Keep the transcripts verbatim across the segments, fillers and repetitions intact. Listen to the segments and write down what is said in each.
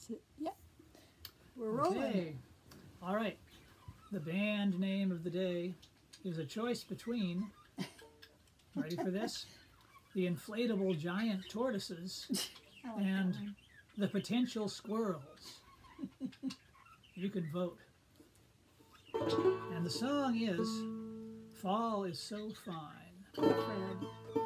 Yeah. We're rolling. Okay. All right. The band name of the day is a choice between, ready for this? The Inflatable Giant Tortoises like and the Potential Squirrels. You can vote. And the song is Fall is So Fine. Fred.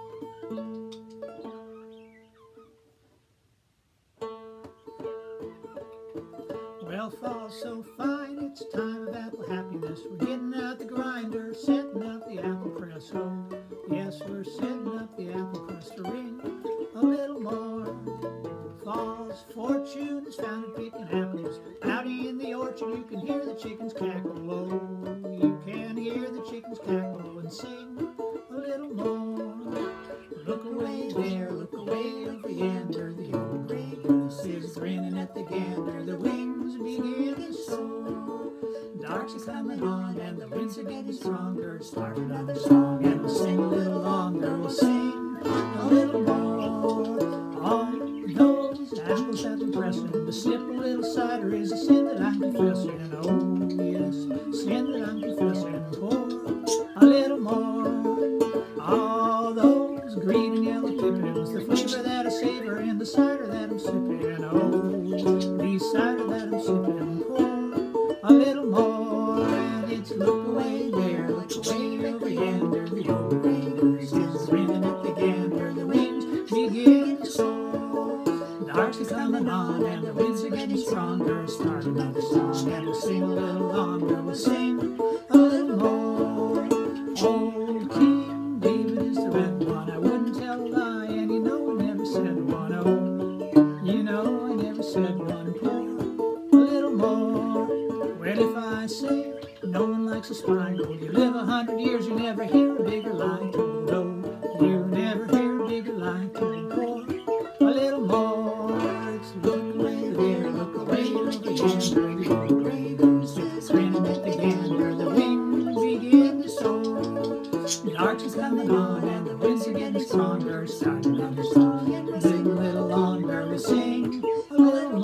Well, fall's so fine, it's a time of apple happiness. We're getting out the grinder, setting up the apple press. Oh, yes, we're setting up the apple press to ring a little more. Fall's fortune is found in picking apples. Out in the orchard, you can hear the chickens cackle. Oh, you can hear the chickens cackle and sing a little more. Look away there, look away over yonder. The old gray goose is grinning at the gander. The wings begin to soar. Darks are coming on and the winds are getting stronger. Start another song and we'll sing a little longer. We'll sing a little more. All those apples have been pressing. To sip a little cider is a sin that I'm confessing. Oh yes, sin that I'm confessing. Pour a little more. All those green and yellow pippins, the flavor that I savor in the cider that I'm sipping. Oh, the cider that I'm sipping. Pour a little more, and it's look away there, look away over yonder. The old gray goose is grinning at the gander. The wings begin to soar. Darks are coming on and the winds are getting stronger. Start another song and we'll sing a little longer. We'll sing a little more. Old King David is the red one. I wouldn't tell a lie, and you know I never said one. Oh, you know I never said one. Pour a little more. Well, if I say no one likes a spine gold, you live a hundred years, you never hear a bigger lie told. Oh, you never hear a bigger lie told. Pour a little more. It's look away there, look away over yonder. The old gray goose is grinning at the gander. The wings begin to soar. Darks is coming on and the winds are getting stronger. Start another song and we'll sing a little longer. We'll sing a little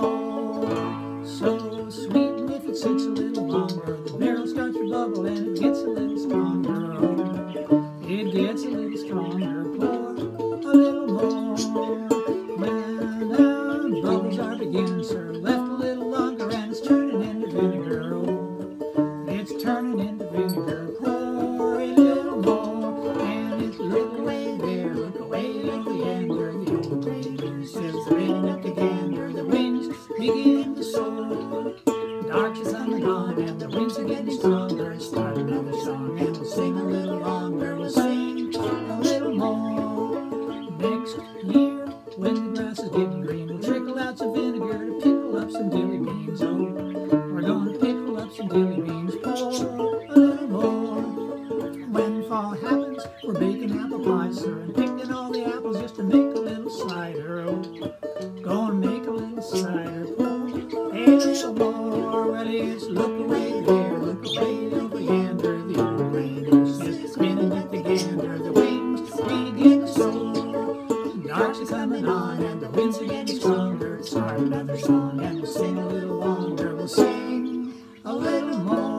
more. So sweet, and if it sits a little longer, the barrel starts to bubble and it gets a little stronger. Oh, it gets a little stronger. Pour a little more. When the bubbles are beginning, sir, left a little longer and it's turning into vinegar. Oh, it's turning into vinegar. Pour a little more, and it's look away there, look away over yonder. The old gray goose is grinning at the gander. The wings begin to soar. Darks is coming on and the winds are getting stronger. Start another song and we'll sing a little longer. We'll sing a little more. Next year, when the grass is getting green, we'll trickle out some vinegar to pickle up some dilly beans. Oh, we're gonna pickle up some dilly beans. Pour a little more. When fall happens, we're baking apple pie, sir, and picking all the apples just to make a little cider. Oh, gonna make a little cider. Pour a little more. Well, it's look away there, look away over yonder. The old gray goose is grinning at the gander. The wings begin to soar. Darks are coming on and the winds are getting stronger. Start another song and we'll sing a little longer. We'll sing a little more.